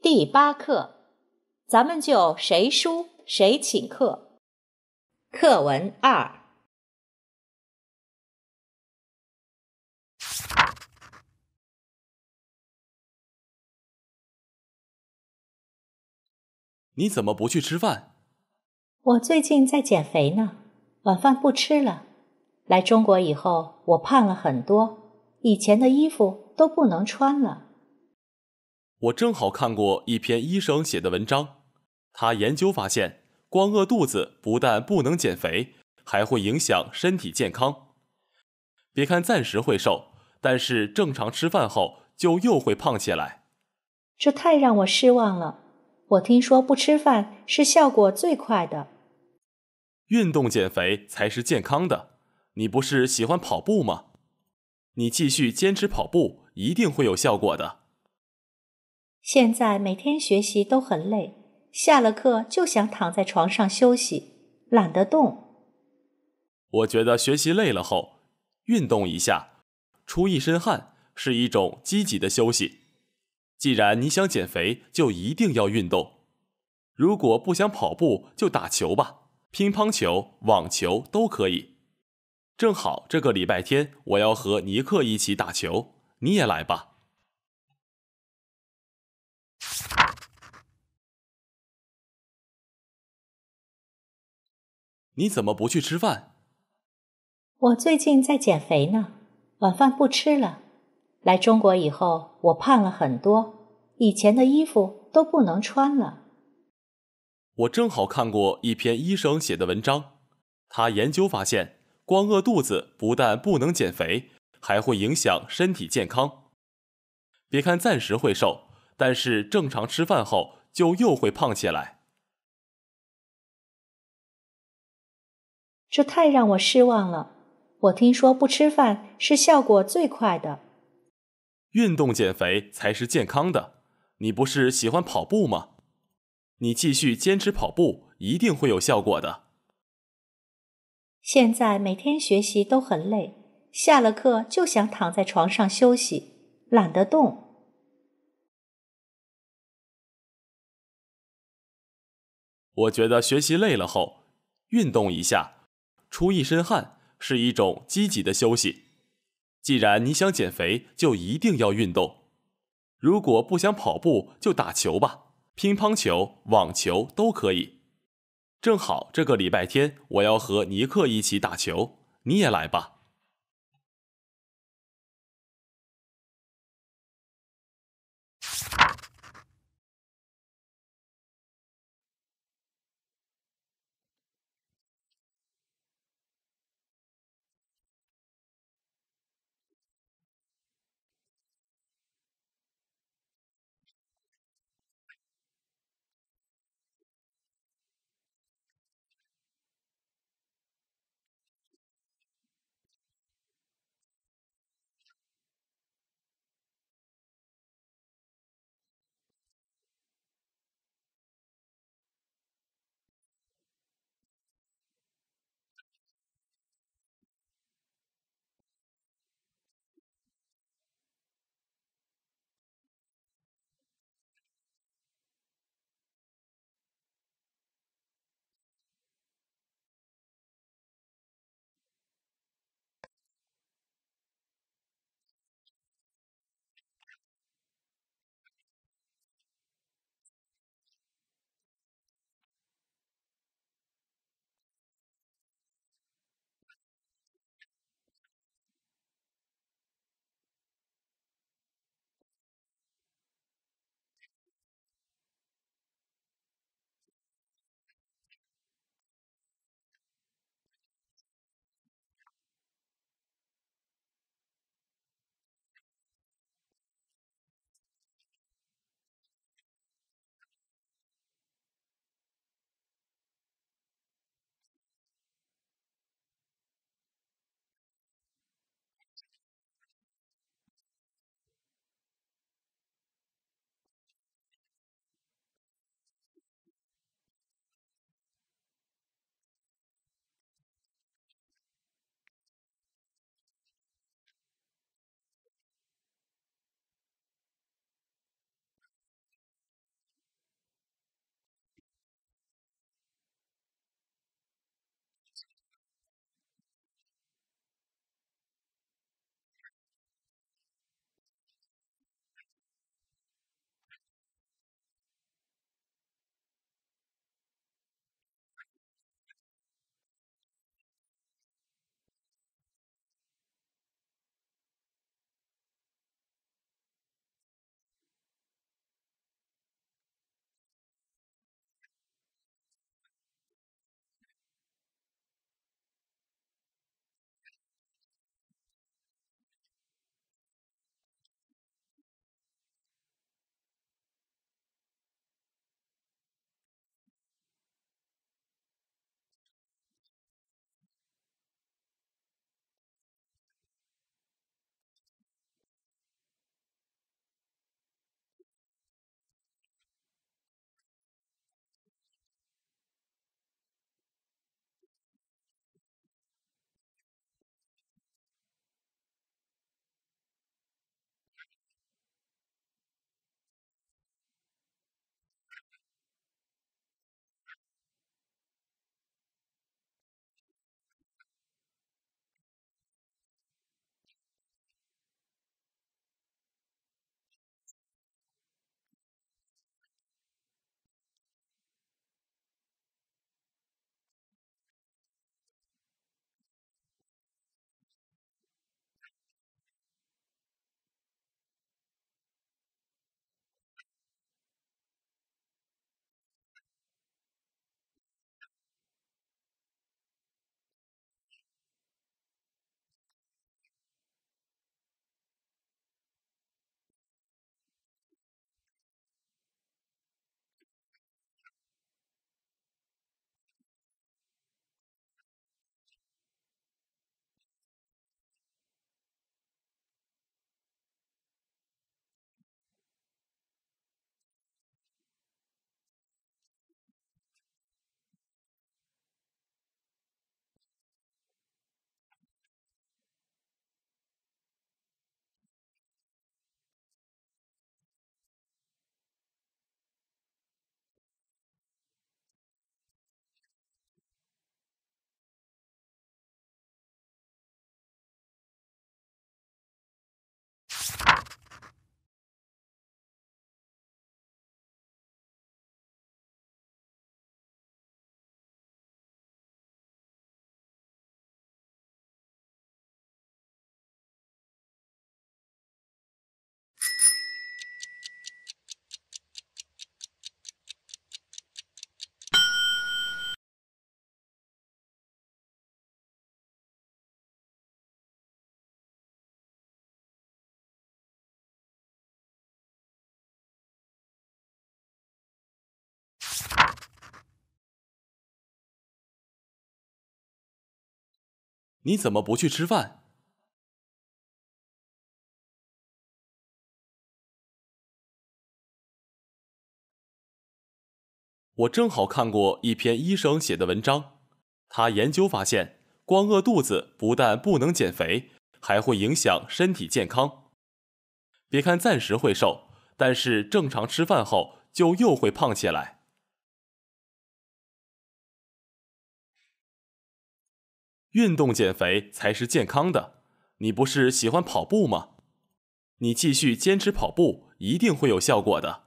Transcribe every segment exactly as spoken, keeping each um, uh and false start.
第八课，咱们就谁输谁请客。课文二。 你怎么不去吃饭？ 我最近在减肥呢，晚饭不吃了。来中国以后，我胖了很多，以前的衣服都不能穿了。 我正好看过一篇医生写的文章，他研究发现，光饿肚子不但不能减肥，还会影响身体健康。别看暂时会瘦，但是正常吃饭后就又会胖起来。 这太让我失望了。我听说不吃饭是效果最快的。 运动减肥才是健康的。你不是喜欢跑步吗？你继续坚持跑步，一定会有效果的。 现在每天学习都很累，下了课就想躺在床上休息，懒得动。 我觉得学习累了后，运动一下，出一身汗是一种积极的休息。既然你想减肥，就一定要运动。如果不想跑步，就打球吧，乒乓球、网球都可以。正好这个礼拜天我要和尼克一起打球，你也来吧。你怎么不去吃饭？ 我最近在减肥呢，晚饭不吃了。来中国以后，我胖了很多，以前的衣服都不能穿了。 我正好看过一篇医生写的文章，他研究发现，光饿肚子不但不能减肥，还会影响身体健康。别看暂时会瘦，但是正常吃饭后就又会胖起来。 这太让我失望了。我听说不吃饭是效果最快的。 运动减肥才是健康的。你不是喜欢跑步吗？你继续坚持跑步，一定会有效果的。 现在每天学习都很累，下了课就想躺在床上休息，懒得动。 我觉得学习累了后，运动一下，出一身汗是一种积极的休息。既然你想减肥，就一定要运动。如果不想跑步，就打球吧，乒乓球、网球都可以。正好这个礼拜天我要和尼克一起打球，你也来吧。 你怎么不去吃饭？我正好看过一篇医生写的文章，他研究发现，光饿肚子不但不能减肥，还会影响身体健康。别看暂时会瘦，但是正常吃饭后就又会胖起来。运动减肥才是健康的。你不是喜欢跑步吗？你继续坚持跑步，一定会有效果的。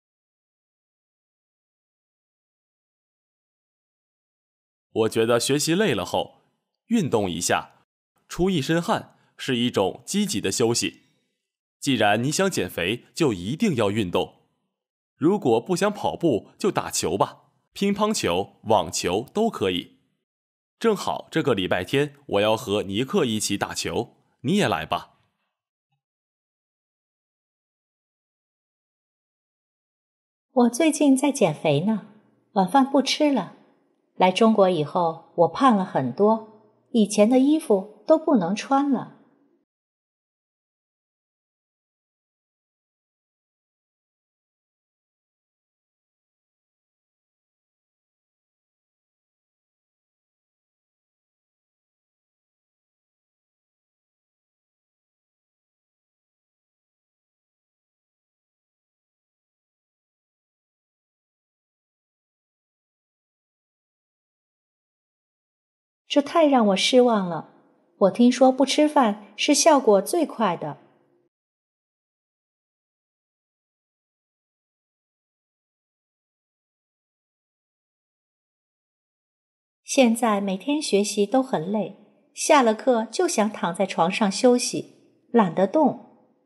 我觉得学习累了后，运动一下，出一身汗，是一种积极的休息。既然你想减肥，就一定要运动。如果不想跑步，就打球吧，乒乓球、网球都可以。正好这个礼拜天我要和尼克一起打球，你也来吧。 我最近在减肥呢，晚饭不吃了。来中国以后，我胖了很多，以前的衣服都不能穿了。这太让我失望了，我听说不吃饭是效果最快的。现在每天学习都很累，下了课就想躺在床上休息，懒得动。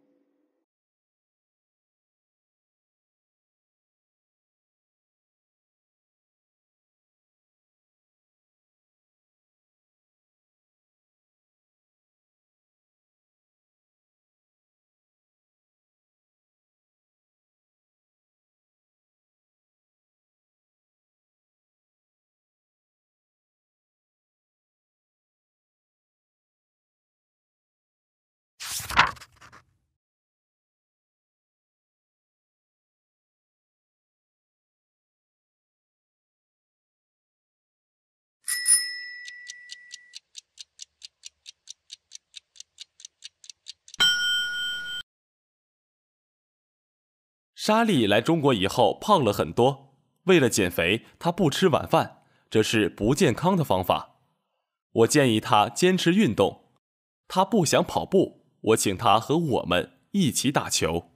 莎莉来中国以后胖了很多，为了减肥，她不吃晚饭，这是不健康的方法。我建议她坚持运动。她不想跑步，我请她和我们一起打球。